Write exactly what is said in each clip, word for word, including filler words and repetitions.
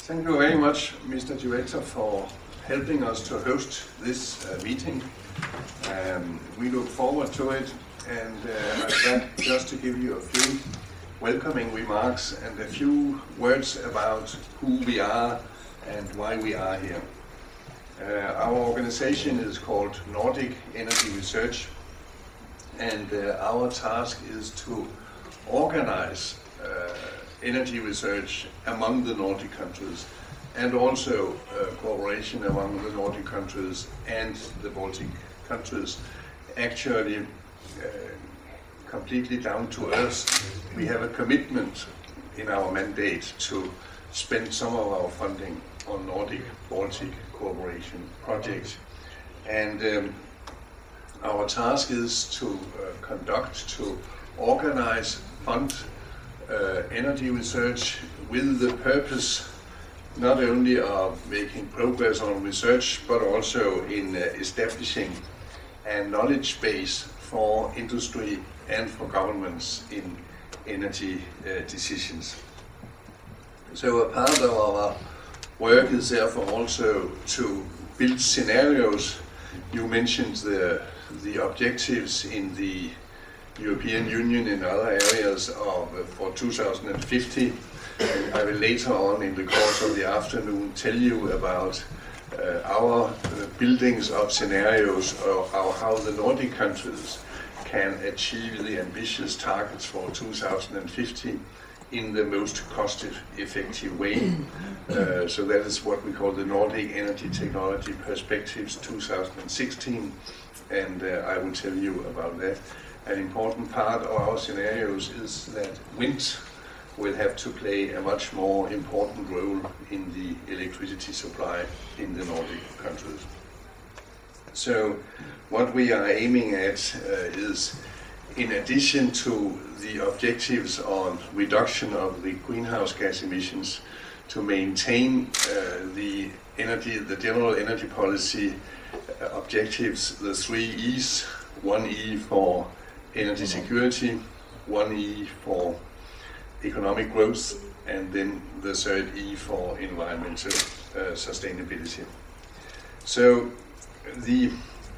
Thank you very much, Mister Director, for helping us to host this uh, meeting. Um, we look forward to it, and uh, that just to give you a few welcoming remarks and a few words about who we are and why we are here. Uh, our organization is called Nordic Energy Research, and uh, our task is to organize uh, energy research among the Nordic countries, and also uh, cooperation among the Nordic countries and the Baltic countries. Actually, uh, completely down to earth, we have a commitment in our mandate to spend some of our funding on Nordic-Baltic cooperation projects. And um, our task is to uh, conduct, to organize, fund uh, energy research with the purpose not only of making progress on research, but also in uh, establishing a knowledge base for industry and for governments in energy uh, decisions. So a part of our work is therefore also to build scenarios. You mentioned the, the objectives in the European Union in other areas of, uh, for two thousand fifty. And I will later on in the course of the afternoon tell you about uh, our uh, buildings of scenarios of, of how the Nordic countries can achieve the ambitious targets for two thousand fifty in the most cost-effective way. Uh, so that is what we call the Nordic Energy Technology Perspectives two thousand sixteen, and uh, I will tell you about that. An important part of our scenarios is that wind will have to play a much more important role in the electricity supply in the Nordic countries. So what we are aiming at uh, is, in addition to the objectives on reduction of the greenhouse gas emissions, to maintain uh, the energy, the general energy policy uh, objectives, the three E's, one E for energy security, one E for economic growth, and then the third E for environmental uh, sustainability. So the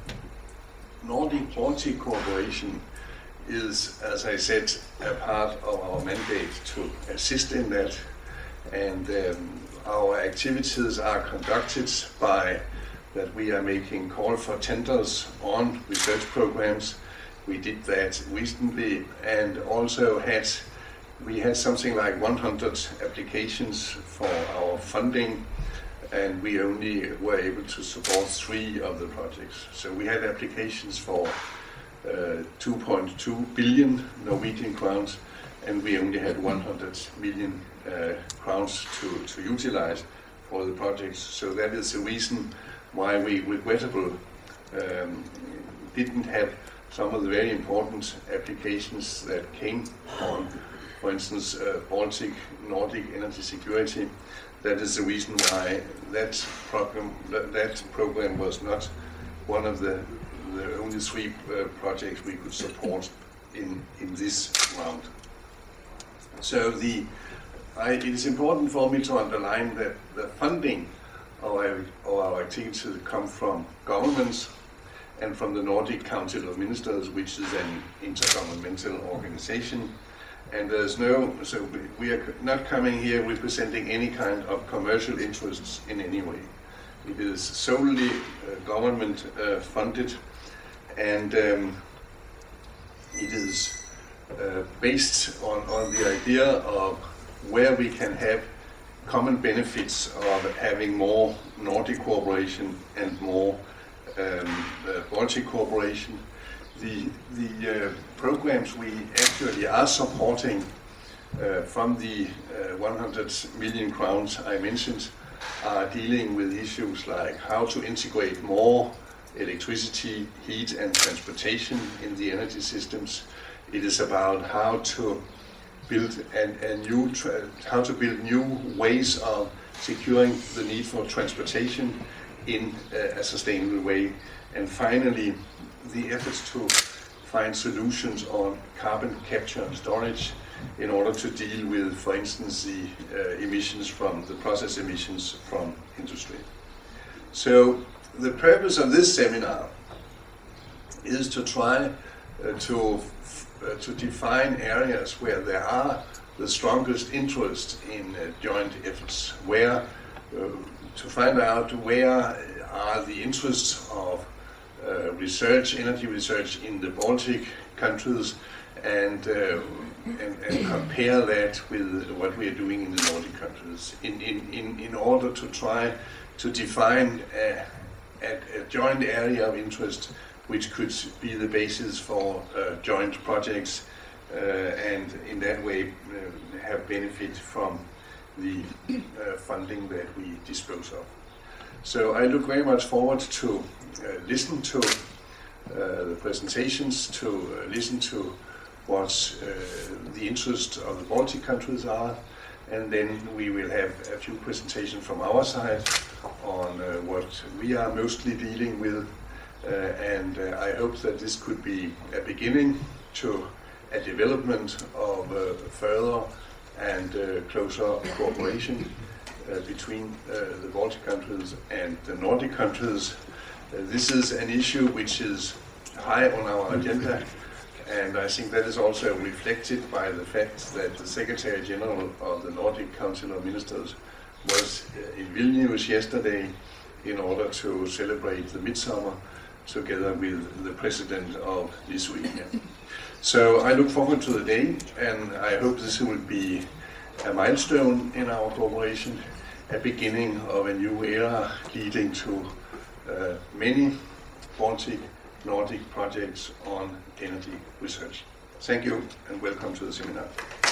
Nordic-Baltic cooperation is, as I said, a part of our mandate to assist in that, and um, our activities are conducted by that we are making call for tenders on research programs. We did that recently, and also had we had something like one hundred applications for our funding, and we only were able to support three of the projects. So we had applications for uh, two point two billion Norwegian crowns, and we only had one hundred million uh, crowns to, to utilize for the projects. So that is the reason why we regrettably um, didn't have some of the very important applications that came on, for instance, uh, Baltic Nordic energy security. That is the reason why that program that, that program was not one of the, the only three uh, projects we could support in in this round. So the I, it is important for me to underline that the funding of our, of our activities come from governments and from the Nordic Council of Ministers, which is an intergovernmental organization. And there's no, so we are not coming here representing any kind of commercial interests in any way. It is solely uh, government uh, funded, and um, it is uh, based on, on the idea of where we can have common benefits of having more Nordic cooperation and more um, uh, Baltic cooperation. The, the uh, programs we actually are supporting uh, from the uh, one hundred million crowns I mentioned are dealing with issues like how to integrate more electricity, heat and transportation in the energy systems. It is about how to build a, a new tra how to build new ways of securing the need for transportation in a, a sustainable way. And finally, the efforts to find solutions on carbon capture and storage in order to deal with, for instance, the uh, emissions from the process emissions from industry. So the purpose of this seminar is to try uh, to uh, to define areas where there are the strongest interest in uh, joint efforts, where uh, to find out where are the interests of uh, research, energy research in the Baltic countries, and, uh, and, and compare that with what we are doing in the Nordic countries, in, in, in, in order to try to define a, a, a joint area of interest which could be the basis for uh, joint projects, uh, and in that way uh, have benefit from the uh, funding that we dispose of. So I look very much forward to uh, listen to uh, the presentations, to uh, listen to what uh, the interest of the Baltic countries are, and then we will have a few presentations from our side on uh, what we are mostly dealing with, uh, and uh, I hope that this could be a beginning to a development of uh, further and uh, closer cooperation uh, between uh, the Baltic countries and the Nordic countries. Uh, this is an issue which is high on our agenda, and I think that is also reflected by the fact that the Secretary General of the Nordic Council of Ministers was uh, in Vilnius yesterday in order to celebrate the midsummer together with the President of Lithuania. So I look forward to the day, and I hope this will be a milestone in our cooperation, a beginning of a new era leading to uh, many Baltic Nordic projects on energy research. Thank you, and welcome to the seminar.